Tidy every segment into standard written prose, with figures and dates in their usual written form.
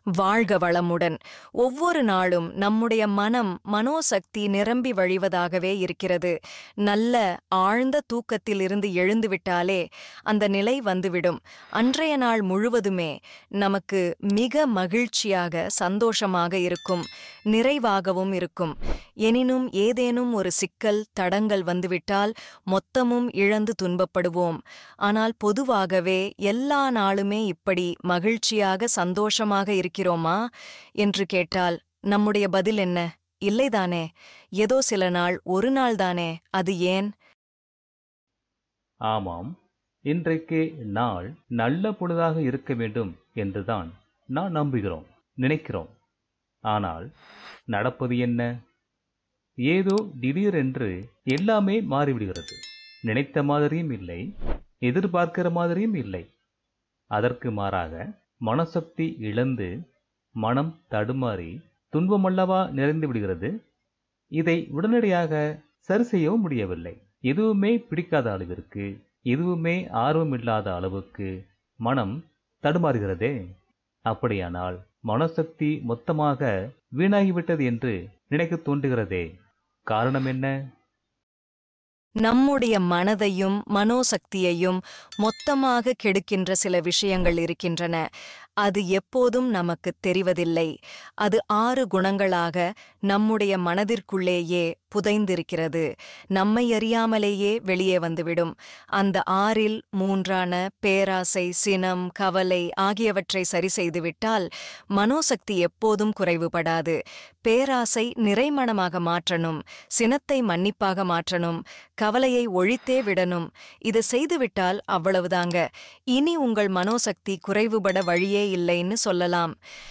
வாழ்க வளமுடன். ஒவ்வொரு நாளும் நம்முடைய மனோசக்தி நிரம்பி வழிவதாகவே இருக்கிறது. நல்ல ஆழ்ந்த தூக்கத்தில் இருந்து எழுந்துவிட்டாலே அந்த நிலை வந்துவிடும். அன்றைய நாள் முழுவதுமே நமக்கு மிக மகிழ்ச்சியாக சந்தோஷமாக இருக்கும், நிறைவாகவும் இருக்கும். எனினும் ஏதேனும் ஒரு சிக்கல் தடங்கள் வந்துவிட்டால் மொத்தமும் இழந்து துன்பப்படுவோம். ஆனால் பொதுவாகவே எல்லா நாளுமே இப்படி மகிழ்ச்சியாக சந்தோஷமாக இருக்கிறோமா என்று கேட்டால் நம்முடைய பதில் என்ன? இல்லைதானே. ஏதோ சில நாள், ஒரு நாள் தானே. அது ஏன்? ஆமாம், இன்றைக்கு நாள் நல்ல பொழுதாக இருக்க வேண்டும் என்றுதான் நான் நினைக்கிறோம். ஆனால் நடப்பது என்ன? ஏதோ திடீரென்று எல்லாமே மாறிவிடுகிறது. நினைத்த மாதிரியும் இல்லை, எதிர்பார்க்கிற மாதிரியும் இல்லை. அதற்கு மாறாக மனசக்தி இழந்து மனம் தடுமாறி துன்பமல்லவா நிறைந்து விடுகிறது. இதை உடனடியாக சரி செய்யவும் முடியவில்லை. எதுவுமே பிடிக்காத அளவிற்கு, எதுவுமே ஆர்வமில்லாத அளவுக்கு மனம் தடுமாறுகிறதே. அப்படியானால் மனசக்தி மொத்தமாக வீணாகிவிட்டது என்று நினைக்க தோன்றுகிறதே. காரணம் என்ன? நம்முடைய மனதையும் மனோசக்தியையும் மொத்தமாக கெடுக்கின்ற சில விஷயங்கள் இருக்கின்றன. அது எப்போதும் நமக்கு தெரிவதில்லை. அது 6 குணங்களாக நம்முடைய மனதிற்குள்ளேயே புதைந்திருக்கிறது. நம்மை அறியாமலேயே வெளியே வந்துவிடும். அந்த 6இல் 3ஆன பேராசை, சினம், கவலை ஆகியவற்றை சரி செய்துவிட்டால் மனோசக்தி எப்போதும் குறைவுபடாது. பேராசை நிறைமனமாக மாற்றணும், சினத்தை மன்னிப்பாக மாற்றணும், கவலையை ஒழித்தே விடணும். இதை செய்துவிட்டால் அவ்வளவுதாங்க. இனி உங்கள் மனோசக்தி குறைவுபட வழியே இல்லைன்னு சொல்லலாம்.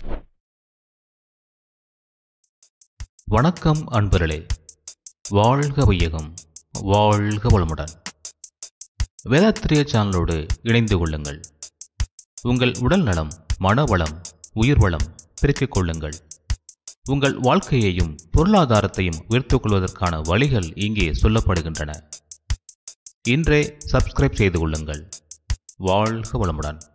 வணக்கம் அன்பர்களே, வாழ்க வையகம், வாழ்க வளமுடன். வேதாத்திரிய சேனலோடு இணைந்து கொள்ளுங்கள். உங்கள் உடல் நலம், மனவளம், உயிர் வளம் பெருக்கிக் கொள்ளுங்கள். உங்கள் வாழ்க்கையையும் பொருளாதாரத்தையும் உயர்த்திக் கொள்வதற்கான வழிகள் இங்கே சொல்லப்படுகின்றன. இன்றே சப்ஸ்கிரைப் செய்து கொள்ளுங்கள். வாழ்க வளமுடன்.